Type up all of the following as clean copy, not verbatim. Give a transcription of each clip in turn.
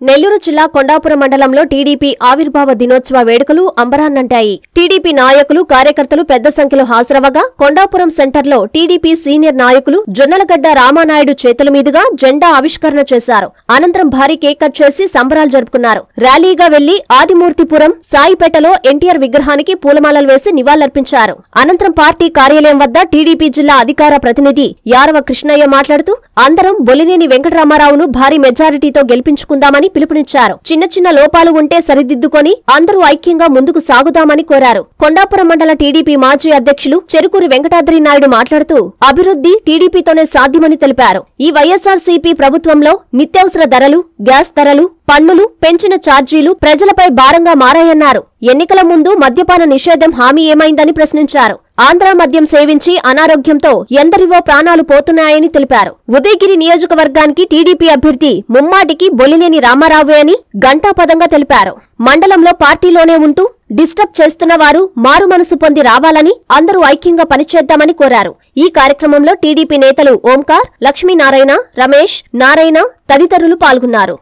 నెల్లూరు జిల్లా కొండాపురం మండలంలో టీడీపీ ఆవిర్భావ దినోత్సవ వేడుకలు అంబరాన్నంటాయి. టీడీపీ నాయకులు, కార్యకర్తలు పెద్ద సంఖ్యలో హాజరవగా కొండాపురం సెంటర్లో టీడీపీ సీనియర్ నాయకులు జొన్నలగడ్డ రామానాయుడు చేతుల మీదుగా జెండా ఆవిష్కరణ చేశారు. అనంతరం భారీ కేక్ కట్ చేసి సంబరాలు జరుపుకున్నారు. ర్యాలీగా వెళ్లి ఆదిమూర్తిపురం, సాయిపేటలో ఎన్టీఆర్ విగ్రహానికి పూలమాలలు వేసి నివాళులర్పించారు. అనంతరం పార్టీ కార్యాలయం వద్ద టీడీపీ జిల్లా అధికార ప్రతినిధి యారవ కృష్ణయ్య మాట్లాడుతూ అందరం బొలినేని వెంకటరామారావును భారీ మెజారిటీతో గెలిపించుకుందామని పిలుపునిచ్చారు. చిన్న చిన్న లోపాలు ఉంటే సరిదిద్దుకొని అందరూ ఐక్యంగా ముందుకు సాగుదామని కోరారు. కొండాపురం మండల టీడీపీ మాజీ అధ్యక్షులు చెరుకూరి వెంకటాద్రి నాయుడు మాట్లాడుతూ అభివృద్ధి టీడీపీతోనే సాధ్యమని తెలిపారు. ఈ వైఎస్ఆర్సీపీ ప్రభుత్వంలో నిత్యావసర ధరలు, గ్యాస్ ధరలు, పన్నులు, పెంచిన ఛార్జీలు ప్రజలపై భారంగా మారాయన్నారు. ఎన్నికల ముందు మద్యపాన నిషేధం హామీ ఏమైందని ప్రశ్నించారు. ఆంధ్రా మద్యం సేవించి అనారోగ్యంతో ఎందరివో ప్రాణాలు పోతున్నాయని తెలిపారు. ఉదయగిరి నియోజకవర్గానికి టీడీపీ అభ్యర్థి ముమ్మాటికి బొలినేని రామారావే అని ఘంటాపదంగా తెలిపారు. మండలంలో పార్టీలోనే ఉంటూ డిస్టర్బ్ చేస్తున్న వారు మారు మనసు పొంది రావాలని, అందరూ ఐక్యంగా పనిచేద్దామని కోరారు. ఈ కార్యక్రమంలో టీడీపీ నేతలు ఓంకార్, లక్ష్మీనారాయణ, రమేష్, నారాయణ తదితరులు పాల్గొన్నారు.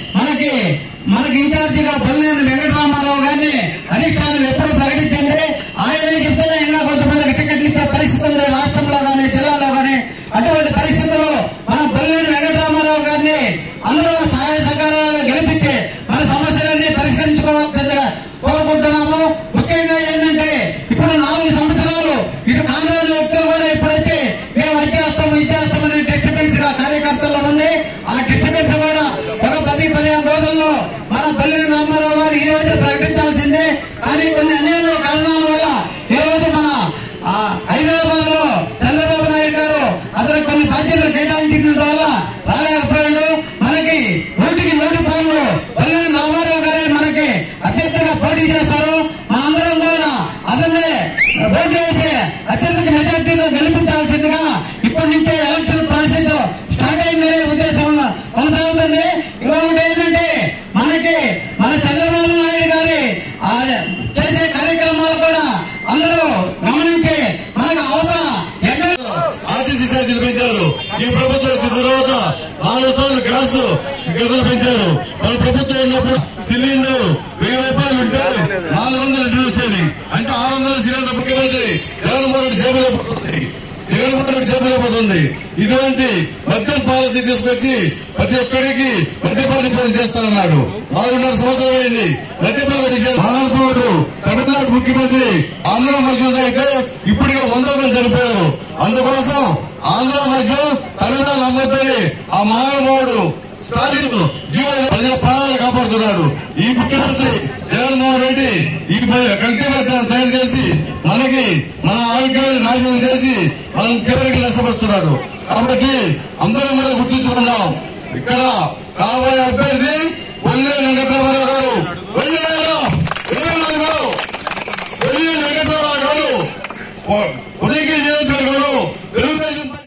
మనకి ఇన్ఛార్జిగా బొలినేని వెంకటరామారావు గారిని అధిష్టానం ఎప్పుడు ప్రకటించింది. ఆయన చెప్తేనే ఇంకా కొంతమందికి టికెట్లు ఇచ్చే పరిస్థితి ఉంది రాష్ట్రంలో కానీ జిల్లాలో కానీ. అటువంటి పరిస్థితుల్లో మనం బొలినేని వెంకటరామారావు గారిని అందరూ సహాయ సహకారాలు గెలిపించి మన సమస్యలన్నీ పరిష్కరించుకోవాల్సిందిగా కోరుకుంటున్నాము. ముఖ్యంగా ఏంటంటే ఇప్పుడు 4 సంవత్సరాలు ఇటు కాంగ్రెస్ వ్యక్తులు కూడా ఇప్పుడైతే మేము ఇచ్చేస్తామని డిస్టర్బెన్స్ కార్యకర్తల్లో ఉంది. ఆ డిస్టర్బెన్స్ కూడా ఒక 10-15 రోజుల్లో మన బొలినేని రామారావు గారు ఈ రోజు ప్రకటించాల్సిందే. కానీ కొన్ని అనేక కారణాల వల్ల ఈ రోజు మన హైదరాబాద్ లో చంద్రబాబు నాయుడు గారు అతను కొన్ని బాధ్యతలు కేటాయించడం వల్ల రాలేకపోయాడు. మనకి 100కి 100 బొలినేని రామారావు గారే మనకి అభ్యర్థిగా పోటీ చేస్తారు. మనందరం కూడా అతన్నే ఓటు వేసి అత్యధిక మెజార్టీతో గెలిపించాల్సిందిగా ఇప్పటి నుంచే ఎలక్షన్ ప్రాసెస్ స్టార్ట్ అయిందనే ఉద్దేశం కొనసాగుతుంది. ఇంకొకటి ఏంటంటే మనకి మన చంద్రబాబు నాయుడు గారి చేసే కార్యక్రమాలు కూడా అందరూ గమనించి మనకు అవసరం ఆర్టీసీ ఛార్జీలు పెంచారు. ఈ ప్రభుత్వం వచ్చిన తర్వాత 4 సార్లు గ్యాస్ ధరలు పెంచారు. మన ప్రభుత్వం ఉన్నప్పుడు సిలిండర్ 1000 రూపాయలు ఉంటే 400 లీటర్లు వచ్చేది. అంటే 600 సిలిండర్ ముఖ్యమంత్రి జగన్మోహన్ రెడ్డి జేబులో పోతుంది. ఇటువంటి మద్యం పాలసీ తీసుకొచ్చి ప్రతి ఒక్కరికి మద్యపాన నిషేధం చేస్తానన్నాడు. 4.5 సంవత్సరాలు అయింది. మద్యపాన నిషేధం మహానుభావుడు తమిళనాడు ముఖ్యమంత్రి ఆంధ్ర మధ్యం అయితే ఇప్పటికే 100 మంది చనిపోయారు. అందుకోసం ఆంధ్ర మధ్యం తమిళనాడు అమ్మద్దని ఆ మహానుభావుడు స్టాలిన్ జీవన ప్రజల ప్రాణాలు కాపాడుతున్నాడు. ఈ ముఖ్యమంత్రి జగన్మోహన్ రెడ్డి ఈ కల్టివేటర్ తయారు చేసి మనకి మన ఆరోగ్యాన్ని నాశనం చేసి మనం చివరికి నష్టపరుస్తున్నాడు. కాబట్టి అందరం కూడా గుర్తించుకున్నాం. ఇక్కడ కాబోయే అభ్యర్థి బొలినేని వెంకటరామారావు గారు. బొలినేని వెంకటరామారావు గారు